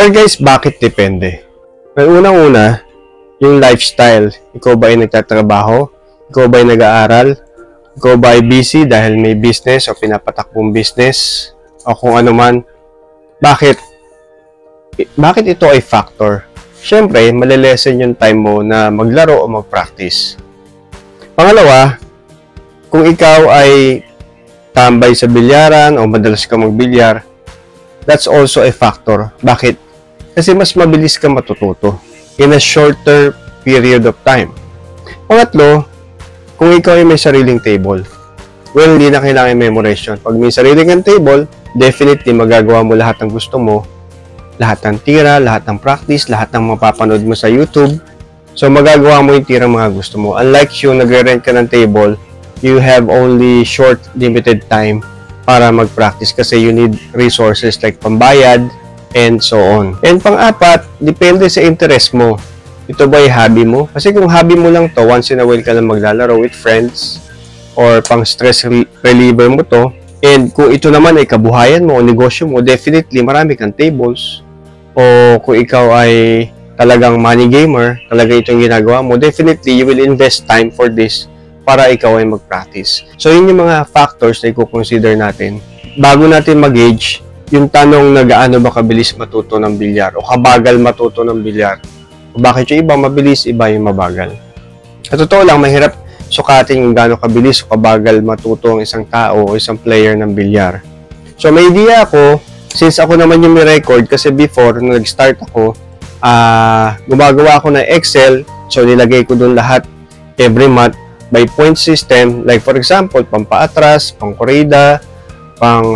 Well guys, bakit depende? Well, unang-una, yung lifestyle. Ikaw ba ay nagtatrabaho? Ikaw ba ay nag-aaral? Ikaw ba ay busy dahil may business o pinapatakbong business? O kung ano man. Bakit ito ay factor? Siyempre, malilesen yung time mo na maglaro o mag-practice. Pangalawa, kung ikaw ay tambay sa bilyaran o madalas ka magbilyar, that's also a factor. Bakit? Kasi mas mabilis ka matututo in a shorter period of time. Pangatlo, kung ikaw ay may sariling table, well, hindi na kailangan memorize yun. Pag may sariling kang table, definitely magagawa mo lahat ng gusto mo, lahat ng tira, lahat ng practice, lahat ng mapapanood mo sa YouTube. So, magagawa mo yung tirang mga gusto mo. Unlike yung nagre-rent ka ng table, you have only short, limited time para mag-practice kasi you need resources like pambayad and so on. And pang-apat, depende sa interest mo. Ito ba yung hobby mo? Kasi kung hobby mo lang to, once in a while ka lang maglalaro with friends or pang stress reliever mo to, and kung ito naman ay kabuhayan mo o negosyo mo, definitely marami kang tables. O kung ikaw ay talagang money gamer, talaga itong ginagawa mo, definitely you will invest time for this para ikaw ay mag-practice. So, yun yung mga factors na i-consider natin. Bago natin mag-gauge, yung tanong na gaano ba kabilis matuto ng bilyar o kabagal matuto ng bilyar. O bakit yung iba mabilis, iba yung mabagal. Sa totoo lang, mahirap sukatin yung gaano kabilis o kabagal matuto ang isang tao o isang player ng bilyar. So, may idea ako, since ako naman yung may record, kasi before, nung nag-start ako, gumagawa ako ng Excel, so nilagay ko dun lahat every month by point system, like for example, pampaatras, pangkorida, pang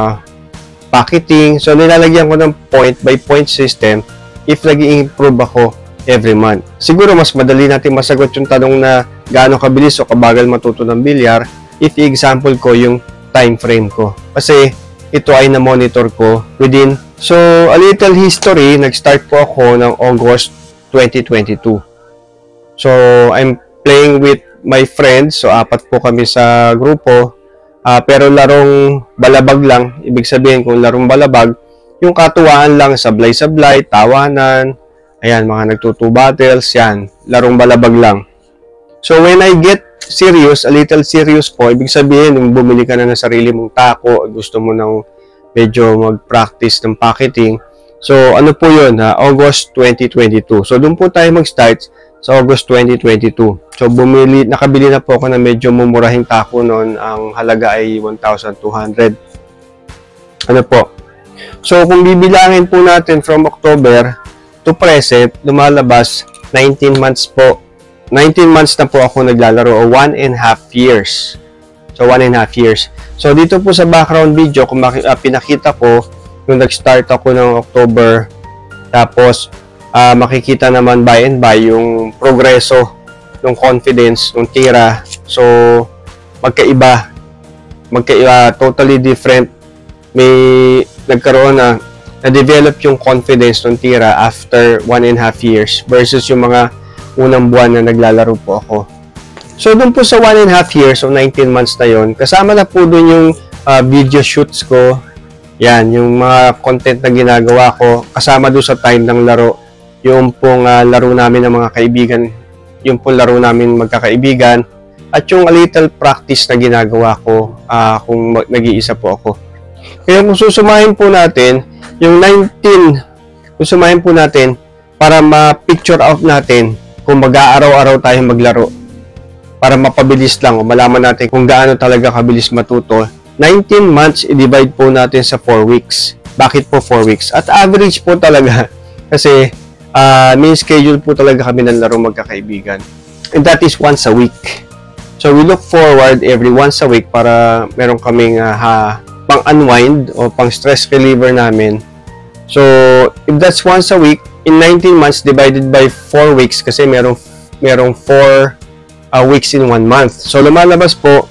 packeting. So, nilalagyan ko ng point by point system if nag-i-improve ako every month. Siguro, mas madali natin masagot yung tanong na gaano kabilis o kabagal matuto ng bilyar if i-example ko yung time frame ko. Kasi, ito ay na-monitor ko within. So, a little history, nag-start po ako ng August 2022. So, I'm playing with my friends. So, 4 po kami sa grupo. Pero larong balabag lang. Ibig sabihin, kung larong balabag, yung katuwaan lang, sablay-sablay, tawanan, ayan, mga nagtutu battles, yan. Larong balabag lang. So, when I get serious, a little serious po, ibig sabihin, yung bumili ka na ng sarili mong tako, gusto mo nang medyo mag-practice ng packeting. So, ano po yun? August 2022. So, doon po tayo mag-start sa August 2022. So, nakabili na po ako ng medyo mumurahing tako noon. Ang halaga ay 1,200. Ano po? So, kung bibilangin po natin from October to present, lumalabas 19 months po. 19 months na po ako naglalaro o 1.5 years. So, 1.5 years. So, dito po sa background video, kung pinakita ko, nung nag-start ako ng October, tapos, makikita naman by and by yung progreso ng confidence, ng tira. So, magkaiba, totally different. May nagkaroon na-develop yung confidence ng tira after 1.5 years versus yung mga unang buwan na naglalaro po ako. So, dun po sa 1.5 years o 19 months na yon, kasama na po dun yung video shoots ko. Yan, yung mga content na ginagawa ko, kasama dun sa time ng laro. Yung pong laro namin ng mga kaibigan, yung pong laro namin magkakaibigan, at yung a little practice na ginagawa ko kung nag-iisa po ako. Kaya kung susumahin po natin, yung 19, susumahin po natin para ma-picture out natin kung mag-aaraw-araw tayong maglaro. Para mapabilis lang o malaman natin kung gaano talaga kabilis matuto. 19 months, i-divide po natin sa 4 weeks. Bakit po 4 weeks? At average po talaga kasi may schedule po talaga kami ng laro magkakaibigan. And that is once a week. So, we look forward every once a week para meron kaming pang-unwind o pang-stress reliever namin. So, if that's once a week, in 19 months divided by 4 weeks kasi merong 4 weeks in 1 month. So, lumalabas po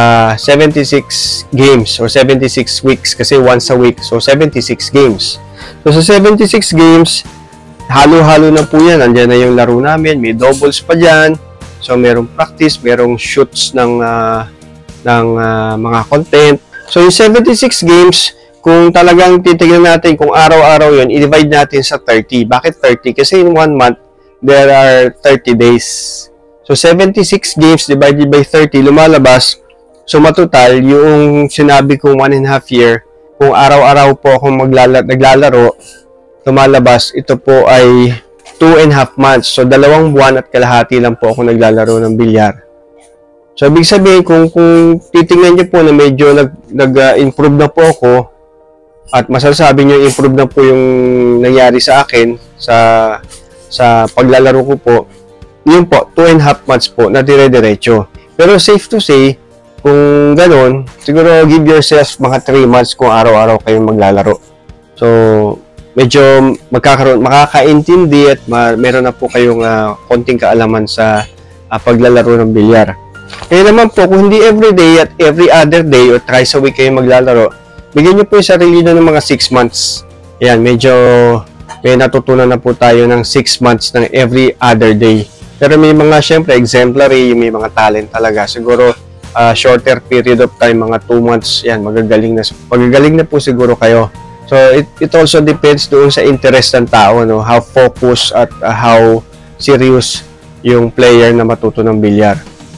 76 games or 76 weeks kasi once a week. So, 76 games. So, sa 76 games, halo-halo na po yan. Andiyan na yung laro namin. May doubles pa dyan. So, merong practice, merong shoots ng mga content. So, yung 76 games, kung talagang titignan natin kung araw-araw yun, i-divide natin sa 30. Bakit 30? Kasi in 1 month, there are 30 days. So, 76 games divided by 30, lumalabas. So, matotal, yung sinabi kong 1.5 year, kung araw-araw po akong naglalaro, lumalabas, ito po ay 2.5 months. So, 2 buwan at kalahati lang po ako naglalaro ng bilyar. So, ibig sabihin, kung titingnan niyo po na medyo nag-improve na po ako, at masasabi niyo improve na po yung nangyari sa akin sa paglalaro ko po, yun po, 2.5 months po na dire-diretso. Pero safe to say, kung ganun, siguro give yourself mga 3 months kung araw-araw kayong maglalaro. So, medyo makakaintindi at meron na po kayong konting kaalaman sa paglalaro ng bilyar. Kaya naman po, kung hindi everyday at every other day or twice a week kayo maglalaro, bigyan nyo po yung sarili nyo ng mga 6 months. Ayan, medyo may natutunan na po tayo ng 6 months ng every other day. Pero may mga, syempre, exemplary, may mga talent talaga. Siguro, shorter period of time, mga 2 months, yan, magagaling na po siguro kayo. So, it also depends doon sa interest ng tao, no? How focused at how serious yung player na matuto ng bilyar.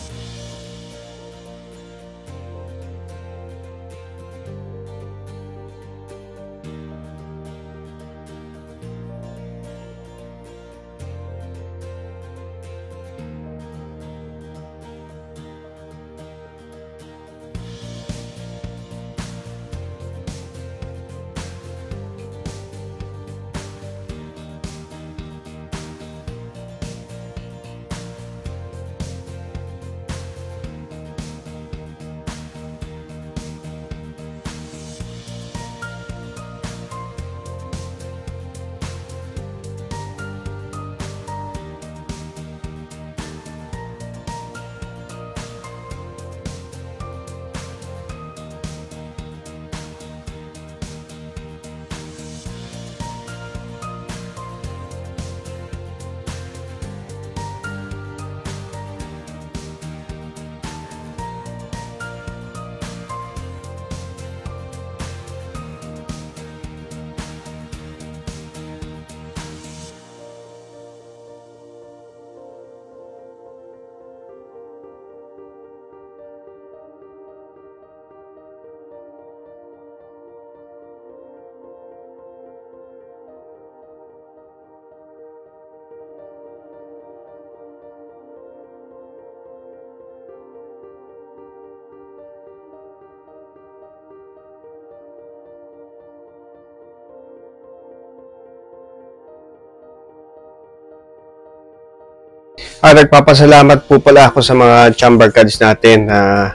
Nagpapasalamat po pala ako sa mga chamber cards natin na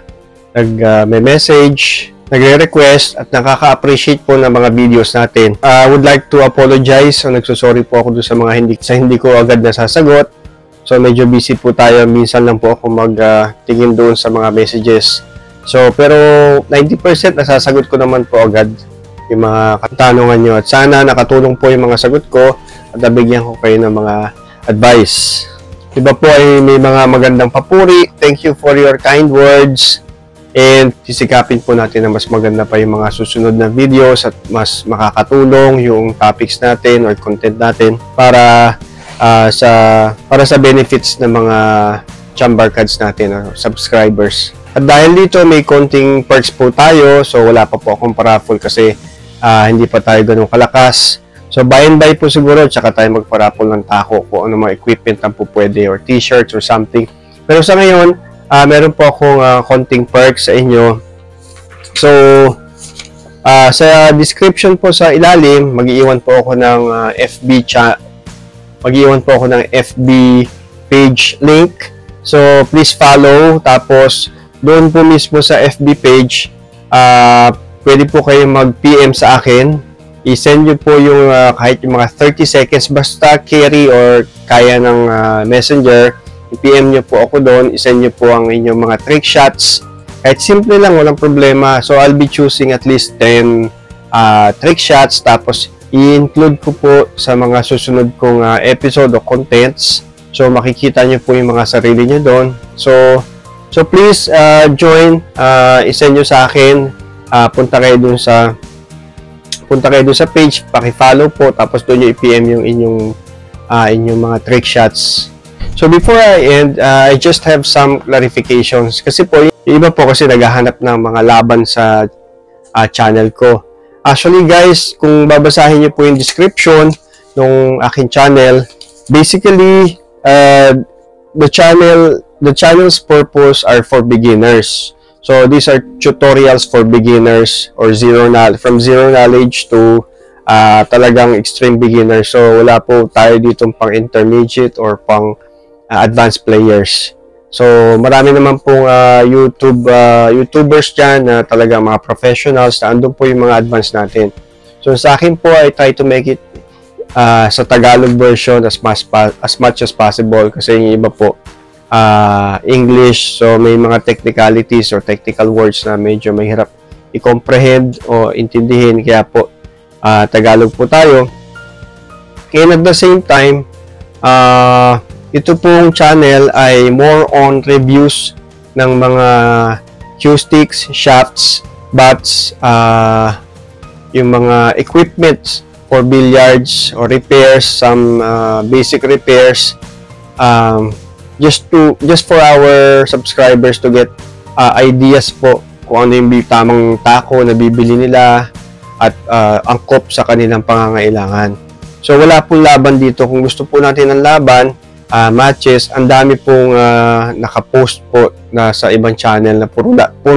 nag-message, nagre-request at nakaka-appreciate po ng mga videos natin. I would like to apologize. So, nagsusorry po ako doon sa mga hindi ko agad nasasagot. So, medyo busy po tayo. Minsan lang po ako magtingin doon sa mga messages. So, pero 90% nasasagot ko naman po agad yung mga katanungan nyo. At sana nakatulong po yung mga sagot ko at nabigyan ko kayo ng mga advice. Iba po ay may mga magandang papuri. Thank you for your kind words. And sisikapin po natin na mas maganda pa yung mga susunod na videos at mas makakatulong yung topics natin or content natin para sa benefits ng mga chamber cards natin or subscribers. At dahil dito may konting perks po tayo, so wala pa po akong paraffle kasi hindi pa tayo ganun kalakas. So, buy and buy po siguro, tsaka tayo magparapol ng tako kung ano mga equipment ang po pwede or t-shirts or something. Pero sa ngayon, meron po akong konting perks sa inyo. So, sa description po sa ilalim, mag-iwan po ako ng FB page link. So, please follow. Tapos, doon po mismo sa FB page, pwede po kayong mag-PM sa akin. I-send nyo po yung kahit yung mga 30 seconds basta carry or kaya ng messenger. I-PM nyo po ako doon. I-send nyo po ang inyong mga trick shots. Kahit simple lang, walang problema. So, I'll be choosing at least 10 trick shots. Tapos, i-include ko po sa mga susunod kong episode o contents. So, makikita nyo po yung mga sarili nyo doon. So please join. I-send nyo sa akin. Punta kayo doon sa punta kayo doon sa page, paki-follow po, tapos doon nyo i-PM yung inyong mga trick shots. So before I end, I just have some clarifications. Kasi po, yung iba po kasi naghahanap ng mga laban sa channel ko. Actually guys, kung babasahin nyo po yung description ng aking channel, basically, the channel's purpose are for beginners. So these are tutorials for beginners or from zero knowledge to talagang extreme beginner. So wala po tayo ditong pang intermediate or pang advanced players. So marami naman pong YouTubers dyan na talagang mga professionals na andun po yung mga advanced natin. So sa akin po, I try to make it sa Tagalog version as much as possible kasi yung iba po English, so may mga technicalities or technical words na medyo mahirap i-comprehend o intindihin, kaya po Tagalog po tayo. And at the same time, ito pong channel ay more on reviews ng mga cue sticks, shafts, bats, yung mga equipments for billiards or repairs, some basic repairs, just for our subscribers to get ideas po kung ano yung tamang tako na bibili nila at angkop sa kanilang pangangailangan. So wala pong laban dito. Kung gusto po natin ng laban, matches, ang dami pong nakapost po na sa ibang channel na puro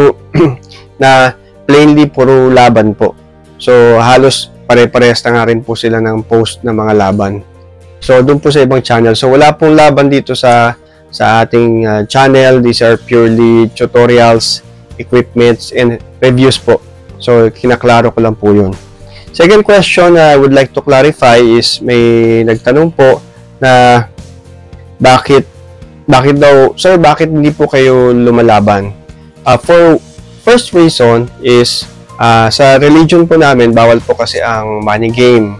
na plainly puro laban po. So halos pare-parehas na nga rin po sila ng post ng mga laban. So doon po sa ibang channel. So wala pong laban dito sa ating channel. These are purely tutorials, equipments, and reviews po. So kinaklaro ko lang po yun. Second question I would like to clarify is may nagtanong po na bakit daw, sir, bakit hindi po kayo lumalaban? For first reason is sa religion po namin, bawal po kasi ang money game.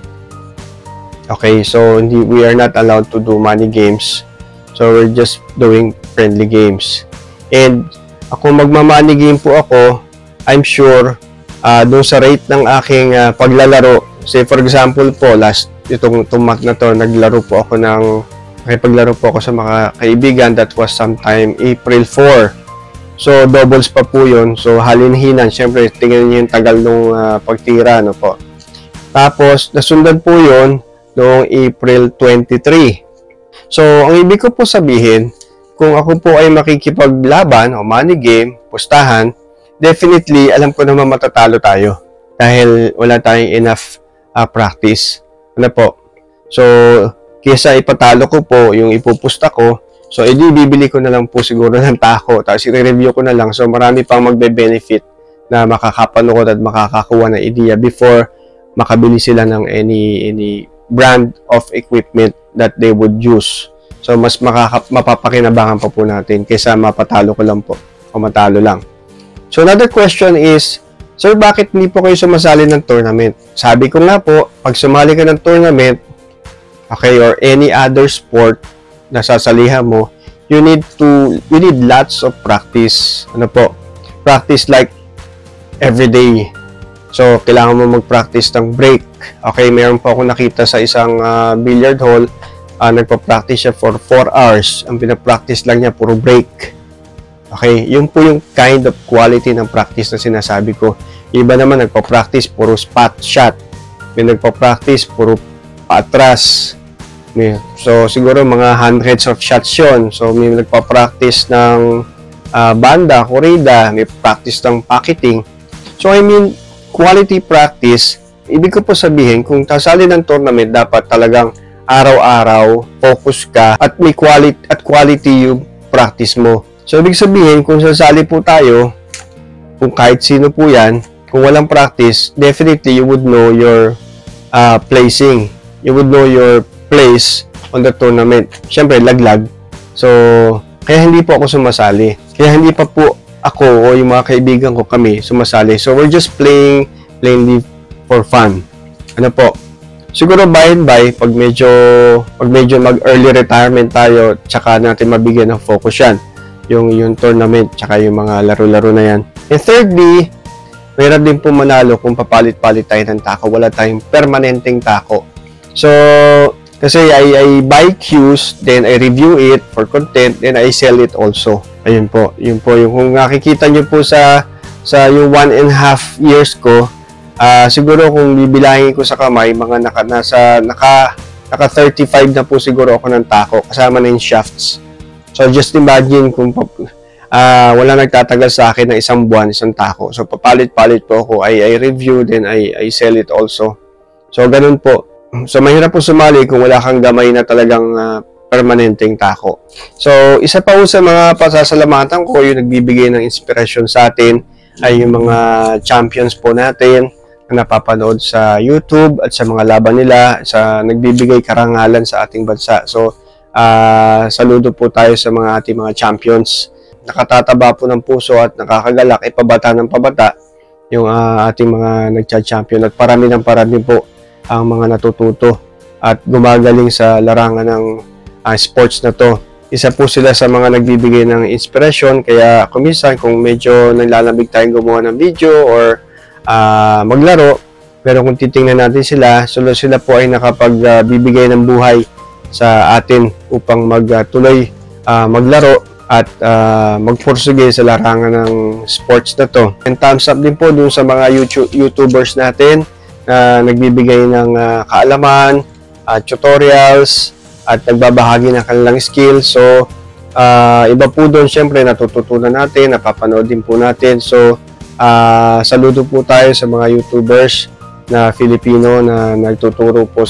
Okay, so we are not allowed to do money games. So we're just doing friendly games. And ako magma-money game po ako, I'm sure doon sa rate ng aking paglalaro. Say for example po, itong month na to, naglaro po ako nakipaglaro po ako sa mga kaibigan. That was sometime April 4. So doubles pa po yun. So halinhinan, syempre tingnan niyo yung tagal nung pagtira, no po. Tapos nasundan po yun noong April 23. So ang ibig ko po sabihin, kung ako po ay makikipaglaban o money game, pustahan, definitely alam ko naman matatalo tayo dahil wala tayong enough practice. Ano po? So kesa ipatalo ko po yung ipupusta ko, so edi bibili ko na lang po siguro ng tako, tapos i-review ko na lang. So marami pang magbe-benefit na makakapanood at makakakuha ng idea before makabili sila ng any brand of equipment that they would use. So mas mapapakinabangan pa po natin kaysa mapatalo ko lang po o matalo lang. So another question is, sir, bakit hindi po kayo sumasali ng tournament? Sabi ko nga po, pag sumali ka ng tournament, okay, or any other sport na sasalihan mo, you need lots of practice. Ano po? Practice like every day. So, kailangan mo mag-practice ng break. Okay, mayroon po ako nakita sa isang billiard hall, nagpa-practice siya for 4 hours. Ang pinapractice lang niya, puro break. Okay, yun po yung kind of quality ng practice na sinasabi ko. Iba naman, nagpa-practice, puro spot shot. May nagpa-practice, puro paatras. So, siguro mga hundreds of shots yun. So, may nagpa-practice ng banda, korida, may practice ng pocketing. So, I mean, quality practice, ibig ko po sabihin, kung kasali ng tournament, dapat talagang araw-araw, focus ka, at may quality yung practice mo. So, ibig sabihin, kung sasali po tayo, kung kahit sino po yan, kung walang practice, definitely you would know your placing. You would know your place on the tournament. Siyempre, laglag. So, kaya hindi po ako sumasali. Kaya hindi pa po ako o yung mga kaibigan ko kami sumasali. So, we're just playing plainly for fun. Ano po? Siguro by and by, pag medyo mag-early retirement tayo, tsaka natin mabigyan ng focus yan. Yung tournament, tsaka yung mga laro-laro na yan. And thirdly, mahirap din po manalo kung papalit-palit tayo ng tako. Wala tayong permanenteng tako. So, kasi I buy cues, then I review it for content, then I sell it also. Ayun po. Yun po. Yung kung nakikita nyo po sa yung 1.5 years ko, siguro kung bibilangin ko sa kamay, mga naka 35 na po siguro ako ng tako, kasama na yung shafts. So, just imagine kung wala nagtatagal sa akin ng isang buwan, isang tako. So, papalit-palit po ako. I review, then I sell it also. So, ganun po. So, mahirap po sumali kung wala kang gamay na talagang permanenteng tako. So, isa pa po sa mga pasasalamatan ko, yung nagbibigay ng inspirasyon sa atin, ay yung mga champions po natin na napapanood sa YouTube at sa mga laban nila, sa nagbibigay karangalan sa ating bansa. So, saludo po tayo sa mga ating mga champions. Nakatataba po ng puso at nakakagalak, pabata ng pabata yung ating mga nagcha-champion at parami po ang mga natututo at gumagaling sa larangan ng sports na to. Isa po sila sa mga nagbibigay ng inspiration, kaya kuminsan kung medyo naglalambig tayong gumawa ng video or maglaro, pero kung titingnan natin sila po ay nakapagbibigay ng buhay sa atin upang magtuloy maglaro at magpursige sa larangan ng sports na to. And thumbs up din po dun sa mga YouTubers natin na nagbibigay ng kaalaman, tutorials, at nagbabahagi ng kanilang skills. So, iba po doon, syempre, natututunan natin, napapanood din po natin. So, saludo po tayo sa mga YouTubers na Filipino na nagtuturo po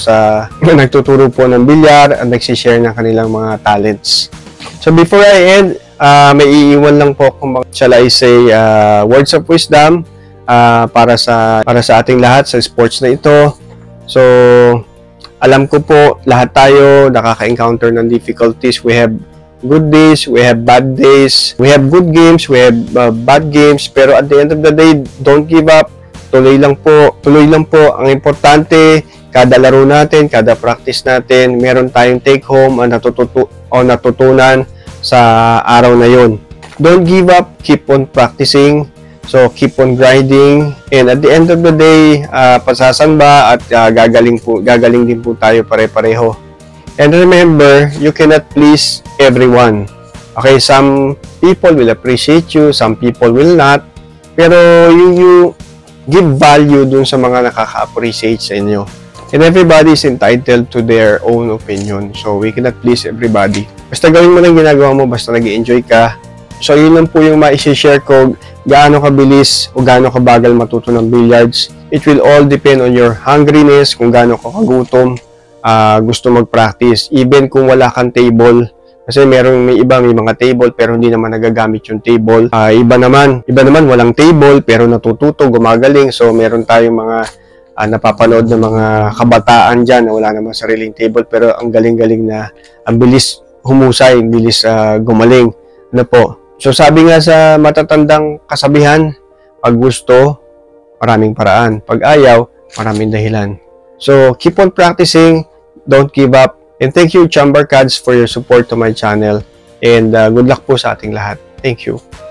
ng bilyar at nagsishare ng kanilang mga talents. So, before I end, may iiwan lang po kung shall I say, words of wisdom para sa ating lahat sa sports na ito. So, alam ko po, lahat tayo nakaka-encounter ng difficulties. We have good days, we have bad days, we have good games, we have bad games, pero at the end of the day, don't give up. Tuloy lang po. Ang importante, kada laro natin, kada practice natin, meron tayong take home o natutunan sa araw na yon. Don't give up, keep on practicing. So, keep on grinding. And at the end of the day, pasasamba at gagaling din po tayo pare-pareho. And remember, you cannot please everyone. Okay, some people will appreciate you, some people will not. Pero you give value dun sa mga nakaka-appreciate sa inyo. And everybody is entitled to their own opinion. So, we cannot please everybody. Basta gawin mo lang ginagawa mo, basta nag-enjoy ka. So, yun lang po yung ma-share ko, gaano kabilis o gaano kabagal matuto ng billiards. It will all depend on your hungriness, kung gaano ka kagutom, gusto mag-practice. Even kung wala kang table, kasi may mga table pero hindi naman nagagamit yung table. Iba naman walang table pero natututo, gumagaling. So, meron tayong mga napapanood ng mga kabataan dyan na wala naman sariling table pero ang galing-galing na, ang bilis humusay, ang bilis gumaling. Ano po? So, sabi nga sa matatandang kasabihan, pag gusto, maraming paraan. Pag ayaw, maraming dahilan. So, keep on practicing. Don't give up. And thank you, Chambarkads, for your support to my channel. And good luck po sa ating lahat. Thank you.